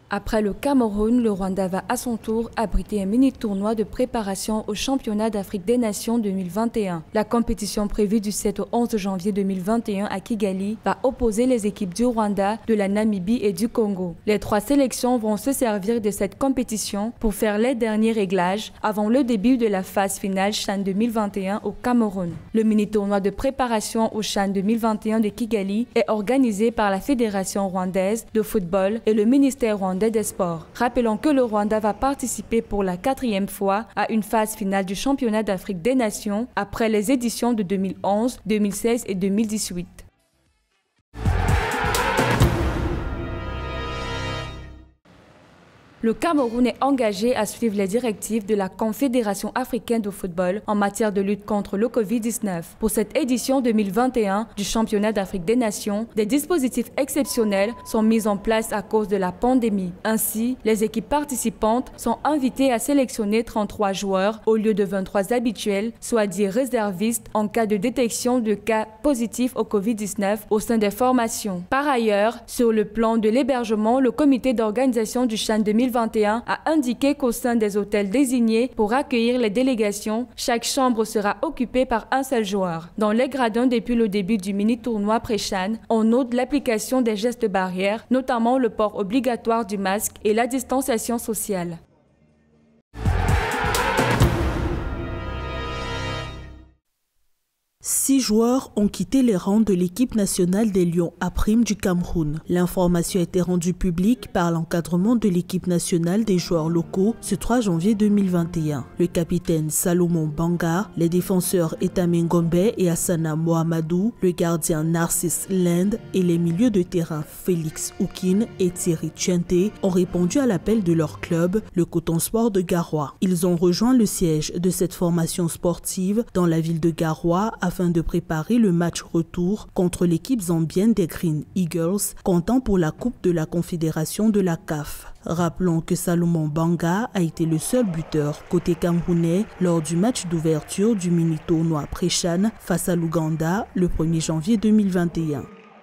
Après le Cameroun, le Rwanda va à son tour abriter un mini-tournoi de préparation au championnat d'Afrique des Nations 2021. La compétition prévue du 7 au 11 janvier 2021 à Kigali va opposer les équipes du Rwanda, de la Namibie et du Congo. Les trois sélections vont se servir de cette compétition pour faire les derniers réglages avant le début de la phase finale CHAN 2021 au Cameroun. Le mini-tournoi de préparation au CHAN 2021 de Kigali est organisé par la Fédération rwandaise de football et le ministère rwandais des Sports. Rappelons que le Rwanda va participer pour la 4e fois à une phase finale du championnat d'Afrique des Nations après les éditions de 2011, 2016 et 2018. Le Cameroun est engagé à suivre les directives de la Confédération africaine de football en matière de lutte contre le Covid-19. Pour cette édition 2021 du championnat d'Afrique des Nations, des dispositifs exceptionnels sont mis en place à cause de la pandémie. Ainsi, les équipes participantes sont invitées à sélectionner 33 joueurs au lieu de 23 habituels, soit dit réservistes en cas de détection de cas positifs au Covid-19 au sein des formations. Par ailleurs, sur le plan de l'hébergement, le comité d'organisation du CHAN 2021 a indiqué qu'au sein des hôtels désignés pour accueillir les délégations, chaque chambre sera occupée par un seul joueur. Dans les gradins depuis le début du mini-tournoi pré-CHAN, on note l'application des gestes barrières, notamment le port obligatoire du masque et la distanciation sociale. Six joueurs ont quitté les rangs de l'équipe nationale des Lions A' du Cameroun. L'information a été rendue publique par l'encadrement de l'équipe nationale des joueurs locaux ce 3 janvier 2021. Le capitaine Salomon Banga, les défenseurs Etame Ngombe et Hassana Mohamedou, le gardien Narcisse Lende et les milieux de terrain Félix Oukine et Thierry Tchente ont répondu à l'appel de leur club, le Coton Sport de Garoua. Ils ont rejoint le siège de cette formation sportive dans la ville de Garoua afin de préparer le match retour contre l'équipe zambienne des Green Eagles, comptant pour la Coupe de la Confédération de la CAF. Rappelons que Salomon Banga a été le seul buteur côté camerounais lors du match d'ouverture du mini-tournoi pré-CHAN face à l'Ouganda le 1er janvier 2021.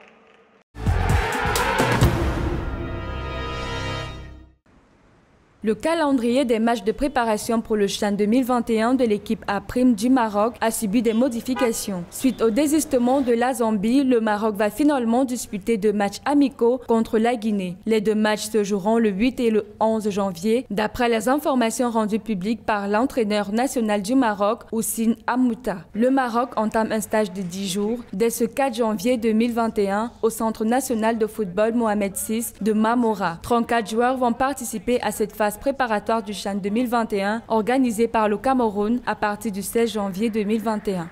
Le calendrier des matchs de préparation pour le CHAN 2021 de l'équipe A' du Maroc a subi des modifications. Suite au désistement de la Zambie, le Maroc va finalement disputer 2 matchs amicaux contre la Guinée. Les 2 matchs se joueront le 8 et le 11 janvier, d'après les informations rendues publiques par l'entraîneur national du Maroc, Houssine Amouta. Le Maroc entame un stage de 10 jours dès ce 4 janvier 2021 au Centre national de football Mohamed VI de Mamora. 34 joueurs vont participer à cette phase préparatoire du CHAN 2021 organisé par le Cameroun à partir du 16 janvier 2021.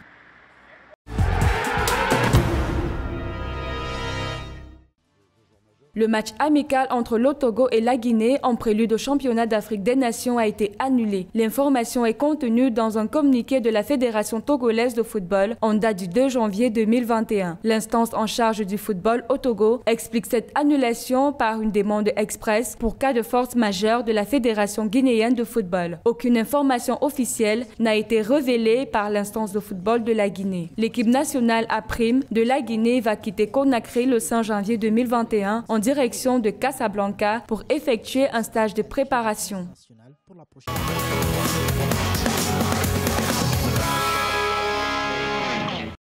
Le match amical entre le Togo et la Guinée en prélude au championnat d'Afrique des Nations a été annulé. L'information est contenue dans un communiqué de la Fédération togolaise de football en date du 2 janvier 2021. L'instance en charge du football au Togo explique cette annulation par une demande express pour cas de force majeure de la Fédération guinéenne de football. Aucune information officielle n'a été révélée par l'instance de football de la Guinée. L'équipe nationale A' de la Guinée va quitter Conakry le 5 janvier 2021 en direction de Casablanca pour effectuer un stage de préparation.